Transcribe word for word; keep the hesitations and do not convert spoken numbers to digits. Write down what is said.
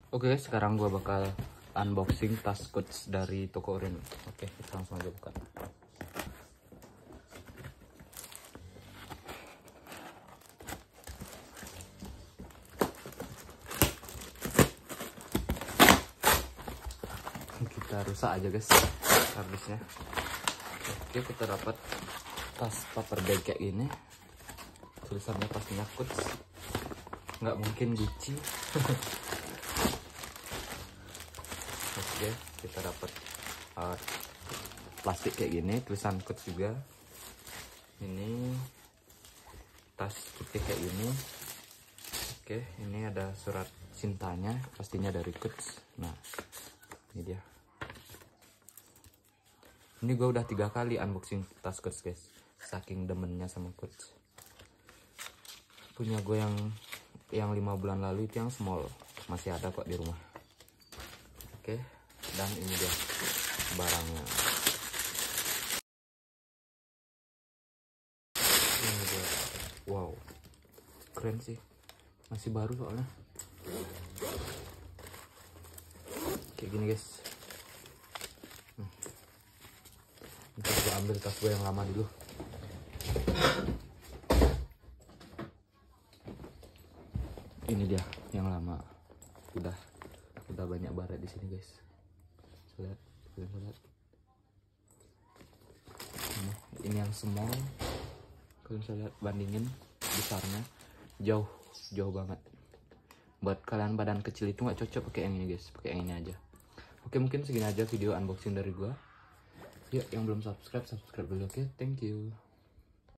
Oke, sekarang gua bakal unboxing tas Coach dari toko Orin. Oke, kita langsung aja buka. Kita rusak aja guys kardusnya. Oke, kita dapat tas paper bag kayak gini. Tulisannya pastinya Coach, nggak mungkin Gucci. Oke, kita dapat uh, plastik kayak gini, tulisan Coach juga. Ini tas putih kayak gini. Oke, ini ada surat cintanya, pastinya dari Coach. Nah, ini dia. Ini gue udah tiga kali unboxing tas Coach guys, saking demennya sama Coach. Punya gue yang yang lima bulan lalu itu yang small, masih ada kok di rumah. Oke, dan ini dia barangnya. Ini dia. Wow, keren sih, masih baru soalnya. Kayak gini guys. hmm. Ntar gue ambil tas gue yang lama dulu. Ini dia yang lama, udah udah banyak baret di sini guys. Lihat, lihat. Ini, ini yang small. Kalian bisa lihat bandingin besarnya, jauh jauh banget. Buat kalian badan kecil itu nggak cocok pakai yang ini guys, pakai yang ini aja. Oke, mungkin segini aja video unboxing dari gua. Yuk, yang belum subscribe subscribe dulu. Oke, thank you.